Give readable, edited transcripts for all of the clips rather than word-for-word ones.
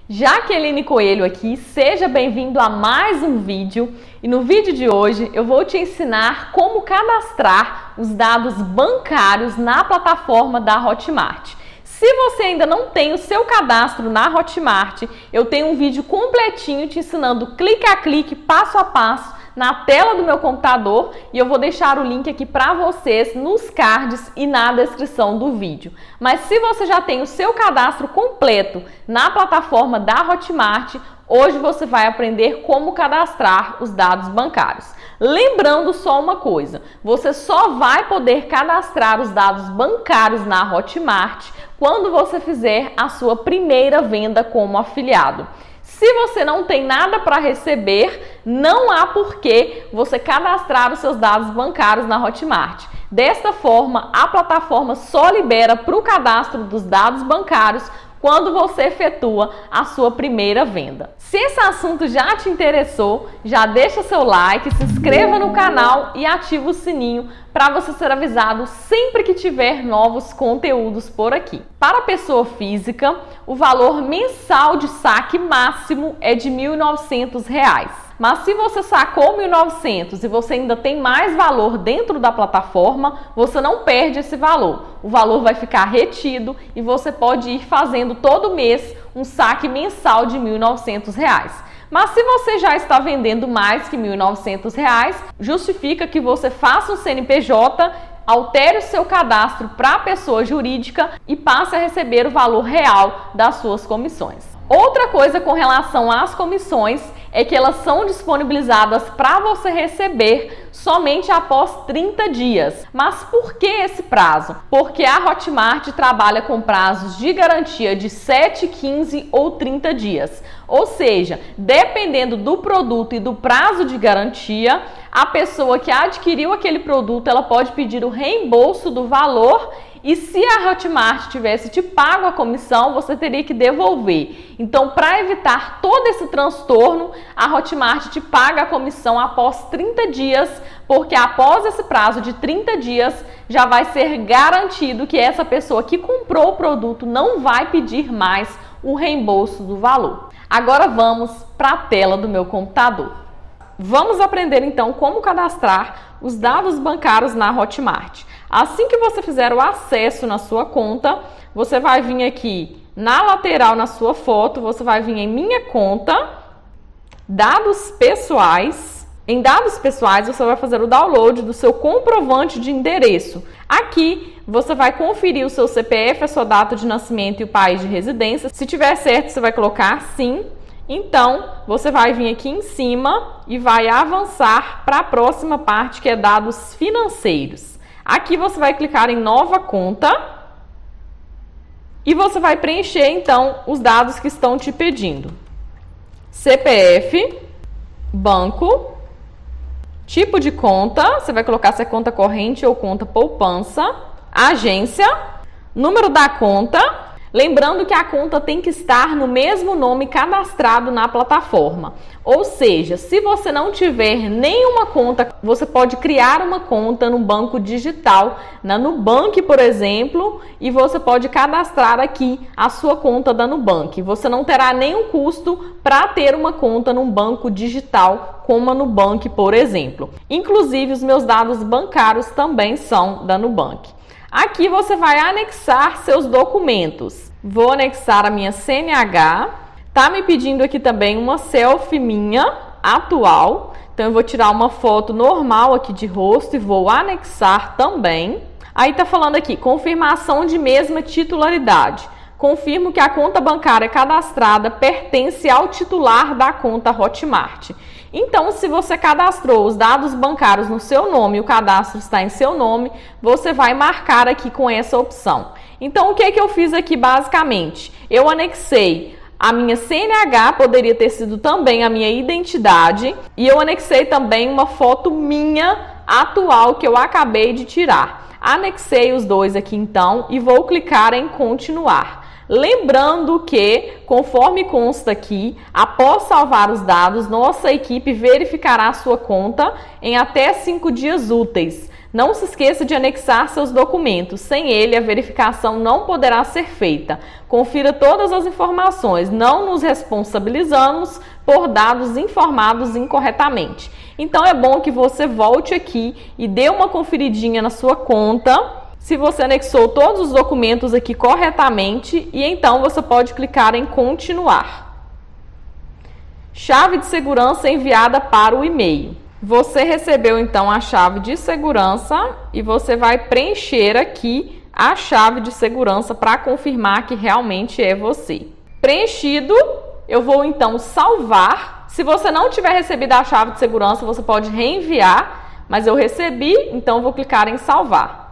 Jaqueline Coelho aqui, seja bem-vindo a mais um vídeo. E no vídeo de hoje eu vou te ensinar como cadastrar os dados bancários na plataforma da Hotmart. Se você ainda não tem o seu cadastro na Hotmart, eu tenho um vídeo completinho te ensinando clique a clique, passo a passo, na tela do meu computador, e eu vou deixar o link aqui para vocês nos cards e na descrição do vídeo. Mas se você já tem o seu cadastro completo na plataforma da Hotmart, hoje você vai aprender como cadastrar os dados bancários. Lembrando só uma coisa, você só vai poder cadastrar os dados bancários na Hotmart quando você fizer a sua primeira venda como afiliado. Se você não tem nada para receber, não há por que você cadastrar os seus dados bancários na Hotmart. Desta forma, a plataforma só libera para o cadastro dos dados bancários quando você efetua a sua primeira venda. Se esse assunto já te interessou, já deixa seu like, se inscreva no canal e ativa o sininho para você ser avisado sempre que tiver novos conteúdos por aqui. Para a pessoa física, o valor mensal de saque máximo é de R$ 1.900. Mas se você sacou 1.900 e você ainda tem mais valor dentro da plataforma, você não perde esse valor. O valor vai ficar retido e você pode ir fazendo todo mês um saque mensal de R$ 1.900. Mas se você já está vendendo mais que R$ 1.900, justifica que você faça um CNPJ, altere o seu cadastro para pessoa jurídica e passe a receber o valor real das suas comissões. Outra coisa com relação às comissões é que elas são disponibilizadas para você receber somente após 30 dias. Mas por que esse prazo? Porque a Hotmart trabalha com prazos de garantia de 7, 15 ou 30 dias. Ou seja, dependendo do produto e do prazo de garantia, a pessoa que adquiriu aquele produto, ela pode pedir o reembolso do valor. E se a Hotmart tivesse te pago a comissão, você teria que devolver. Então, para evitar todo esse transtorno, a Hotmart te paga a comissão após 30 dias, porque após esse prazo de 30 dias, já vai ser garantido que essa pessoa que comprou o produto não vai pedir mais o reembolso do valor. Agora vamos para a tela do meu computador. Vamos aprender então como cadastrar os dados bancários na Hotmart. Assim que você fizer o acesso na sua conta, você vai vir aqui na lateral na sua foto, você vai vir em Minha Conta, Dados Pessoais. Em Dados Pessoais, você vai fazer o download do seu comprovante de endereço. Aqui, você vai conferir o seu CPF, a sua data de nascimento e o país de residência. Se tiver certo, você vai colocar sim. Então, você vai vir aqui em cima e vai avançar para a próxima parte, que é dados financeiros. Aqui você vai clicar em nova conta e você vai preencher então os dados que estão te pedindo. CPF, banco, tipo de conta, você vai colocar se é conta corrente ou conta poupança, agência, número da conta. Lembrando que a conta tem que estar no mesmo nome cadastrado na plataforma. Ou seja, se você não tiver nenhuma conta, você pode criar uma conta no banco digital, na Nubank, por exemplo, e você pode cadastrar aqui a sua conta da Nubank. Você não terá nenhum custo para ter uma conta num banco digital, como a Nubank, por exemplo. Inclusive, os meus dados bancários também são da Nubank. Aqui você vai anexar seus documentos. Vou anexar a minha CNH. Tá me pedindo aqui também uma selfie minha atual. Então eu vou tirar uma foto normal aqui de rosto e vou anexar também. Aí tá falando aqui, confirmação de mesma titularidade. Confirmo que a conta bancária cadastrada pertence ao titular da conta Hotmart. Então, se você cadastrou os dados bancários no seu nome e o cadastro está em seu nome, você vai marcar aqui com essa opção. Então, o que é que eu fiz aqui basicamente? Eu anexei a minha CNH, poderia ter sido também a minha identidade, e eu anexei também uma foto minha atual que eu acabei de tirar. Anexei os dois aqui então e vou clicar em continuar. Lembrando que, conforme consta aqui, após salvar os dados, nossa equipe verificará a sua conta em até 5 dias úteis. Não se esqueça de anexar seus documentos. Sem ele, a verificação não poderá ser feita. Confira todas as informações. Não nos responsabilizamos por dados informados incorretamente. Então, é bom que você volte aqui e dê uma conferidinha na sua conta, se você anexou todos os documentos aqui corretamente, e então você pode clicar em continuar. Chave de segurança enviada para o e-mail. Você recebeu então a chave de segurança e você vai preencher aqui a chave de segurança para confirmar que realmente é você. Preenchido, eu vou então salvar. Se você não tiver recebido a chave de segurança, você pode reenviar, mas eu recebi, então eu vou clicar em salvar.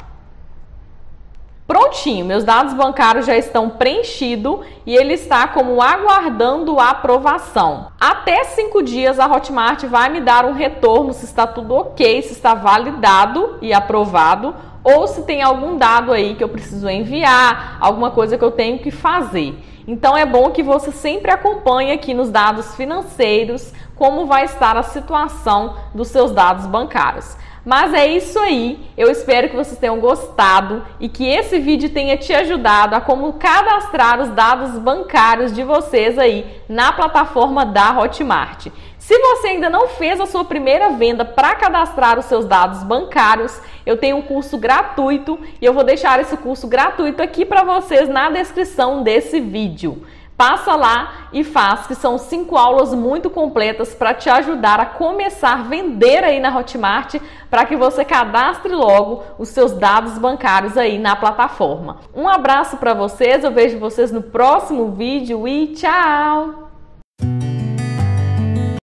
Prontinho, meus dados bancários já estão preenchidos e ele está como aguardando a aprovação. Até 5 dias a Hotmart vai me dar um retorno se está tudo ok, se está validado e aprovado, ou se tem algum dado aí que eu preciso enviar, alguma coisa que eu tenho que fazer. Então é bom que você sempre acompanhe aqui nos dados financeiros como vai estar a situação dos seus dados bancários. Mas é isso aí, eu espero que vocês tenham gostado e que esse vídeo tenha te ajudado a como cadastrar os dados bancários de vocês aí na plataforma da Hotmart. Se você ainda não fez a sua primeira venda para cadastrar os seus dados bancários, eu tenho um curso gratuito e eu vou deixar esse curso gratuito aqui para vocês na descrição desse vídeo. Passa lá e faz, que são 5 aulas muito completas para te ajudar a começar a vender aí na Hotmart, para que você cadastre logo os seus dados bancários aí na plataforma. Um abraço para vocês, eu vejo vocês no próximo vídeo e tchau!